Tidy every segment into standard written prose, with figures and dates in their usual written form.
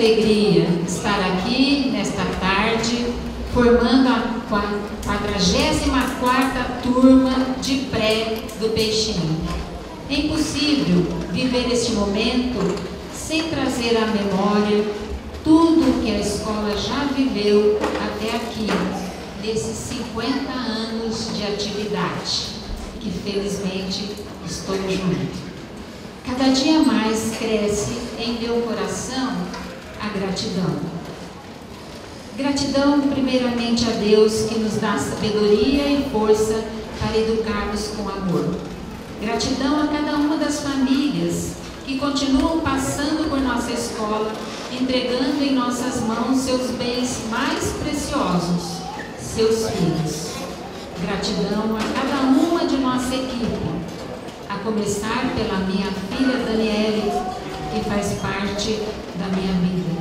alegria estar aqui nesta tarde, formando a 44ª turma de pré do Peixinho. É impossível viver este momento sem trazer à memória tudo que a escola já viveu até aqui, nesses 50 anos de atividade, que felizmente estou junto. Cada dia mais cresce em meu coração a gratidão. Gratidão primeiramente a Deus, que nos dá sabedoria e força para educarmos com amor. Gratidão a cada uma das famílias que continuam passando por nossa escola, entregando em nossas mãos seus bens mais preciosos, seus filhos. Gratidão a cada uma de nossa equipe, a começar pela minha filha Daniele, que faz parte da minha vida.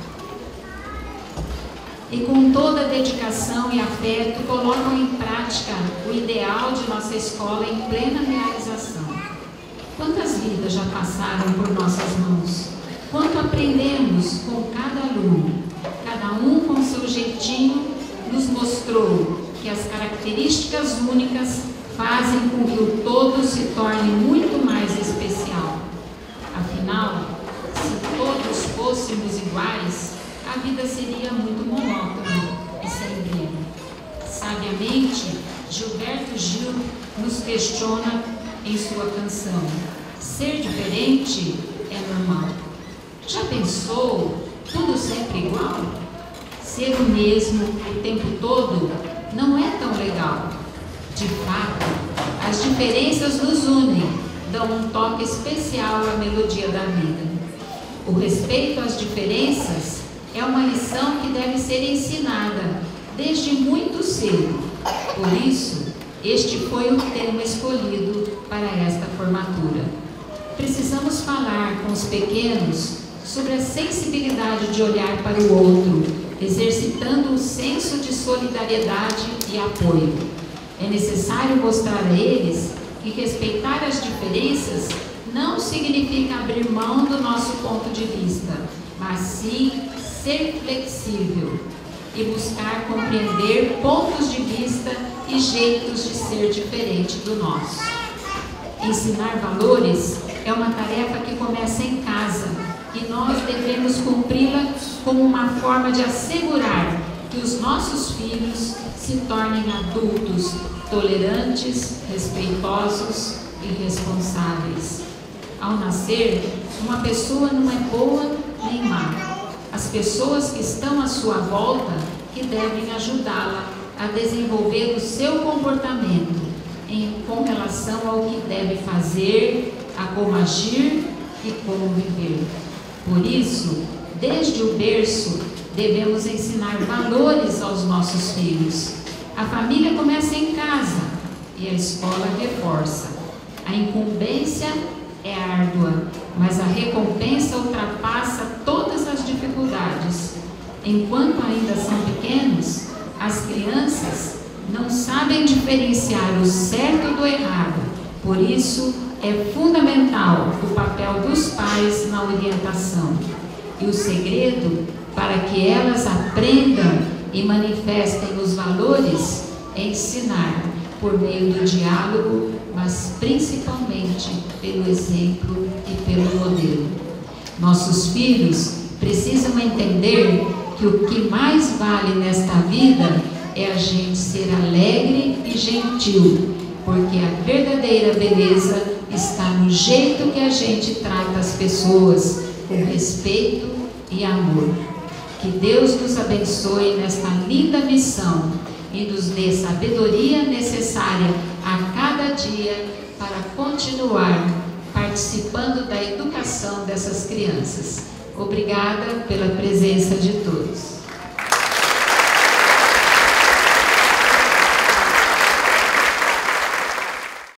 E com toda a dedicação e afeto colocam em prática o ideal de nossa escola em plena realização. Quantas vidas já passaram por nossas mãos? Quanto aprendemos com cada aluno? Cada um com seu jeitinho nos mostrou que as características únicas fazem com que o todo se torne muito mais especial. Afinal, se todos fôssemos iguais, a vida seria muito monótona e sem brilho. Sabiamente, Gilberto Gil nos questiona em sua canção: ser diferente é normal. Já pensou tudo sempre igual? Ser o mesmo o tempo todo não é tão legal. De fato, as diferenças nos unem, dão um toque especial à melodia da vida. O respeito às diferenças é uma lição que deve ser ensinada desde muito cedo. Por isso, este foi o tema escolhido para esta formatura. Precisamos falar com os pequenos sobre a sensibilidade de olhar para o outro, exercitando um senso de solidariedade e apoio. É necessário mostrar a eles que respeitar as diferenças não significa abrir mão do nosso ponto de vista, mas sim ser flexível e buscar compreender pontos de vista e jeitos de ser diferente do nosso. Ensinar valores é uma tarefa que começa em casa e nós devemos cumpri-la como uma forma de assegurar que os nossos filhos se tornem adultos tolerantes, respeitosos e responsáveis. Ao nascer, uma pessoa não é boa nem má. As pessoas que estão à sua volta que devem ajudá-la a desenvolver o seu comportamento com relação ao que deve fazer, a como agir e como viver. Por isso, desde o berço, devemos ensinar valores aos nossos filhos. A família começa em casa e a escola reforça. A incumbência é árdua, mas a recompensa ultrapassa todas as dificuldades. Enquanto ainda são pequenos, as crianças não sabem diferenciar o certo do errado. Por isso, é fundamental o papel dos pais na orientação. E o segredo para que elas aprendam e manifestem os valores é ensinar por meio do diálogo, mas principalmente pelo exemplo e pelo modelo. Nossos filhos precisam entender que o que mais vale nesta vida é a gente ser alegre e gentil, porque a verdadeira beleza está no jeito que a gente trata as pessoas, com respeito e amor. Que Deus nos abençoe nesta linda missão e nos dê sabedoria necessária a cada dia para continuar participando da educação dessas crianças. Obrigada pela presença de todos.